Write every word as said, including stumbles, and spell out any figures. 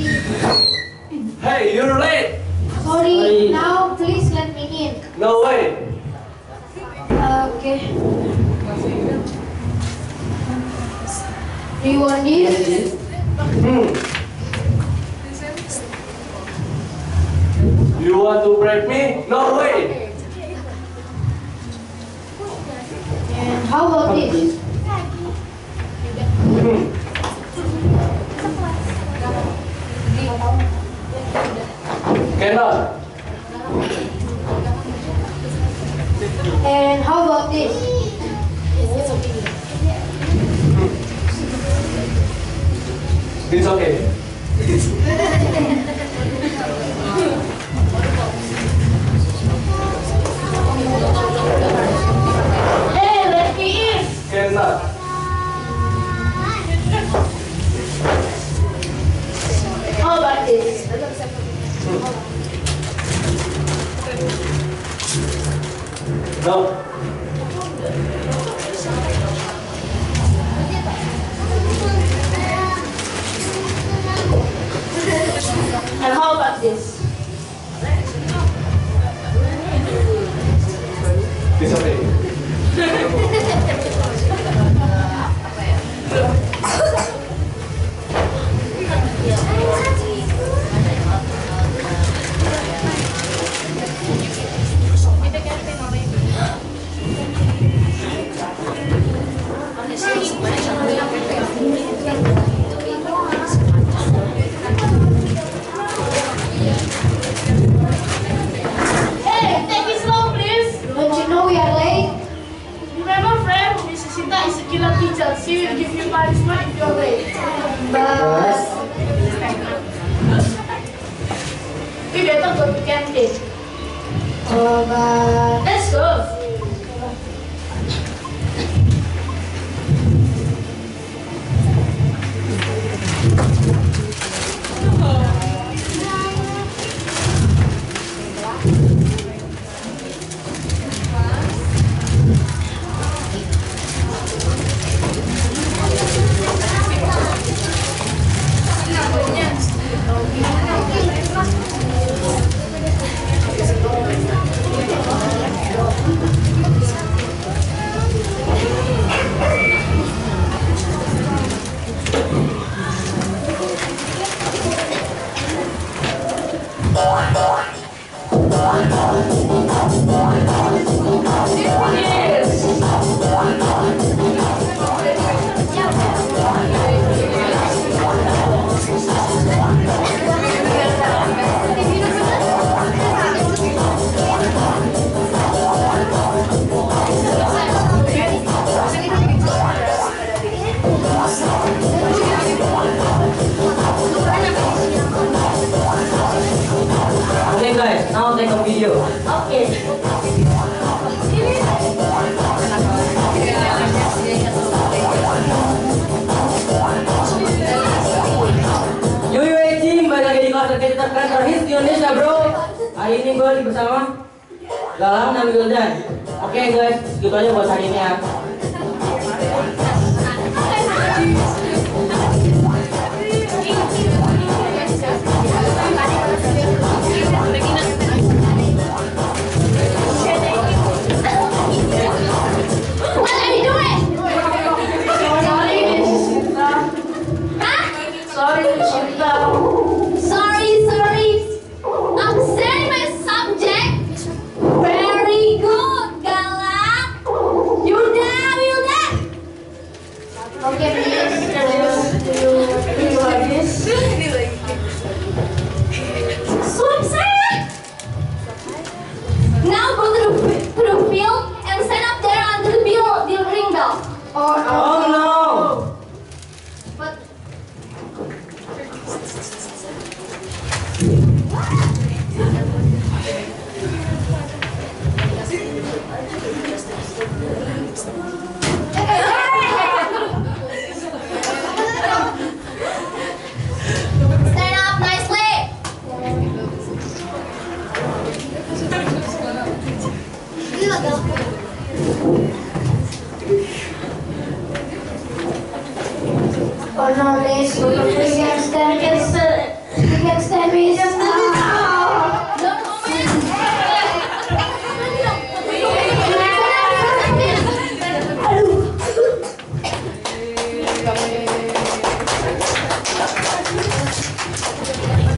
Hey, you're late. Sorry, Sorry. now please let me in. No way. Okay. Do you want this? Hmm. You want to break me? No way. And how about this? Hmm. Cannot. And how about this? It's okay. Hey, let me in. Cannot. How about this? No. And how about this? It's okay. Hey, take it slow, please. Don't you know we are late? Remember, friend, Missus Sita is a killer teacher. She will give you punishment if you're late. But We better go to canteen. oh, but Let's go. Okay guys, now take a video. okay. Yo yo team, balik lagi di kelas kita terhits di Indonesia bro. Hari ini gue lagi bersama Galang dan Wildan. Oke guys, segitu aja buat hari ini ya. What are you doing? Sorry, Missus Sita. Huh? Sorry, Missus Sita. Sorry, sorry. I'm saying my subject. Very good, Galang. Yuda, Yuda. Okay, please. Do you, do you like this? Swim saya. Now go to the to the field and stand up there under the bell, the ring bell. Or Oh no. but stand up nicely. Oh no, let's go.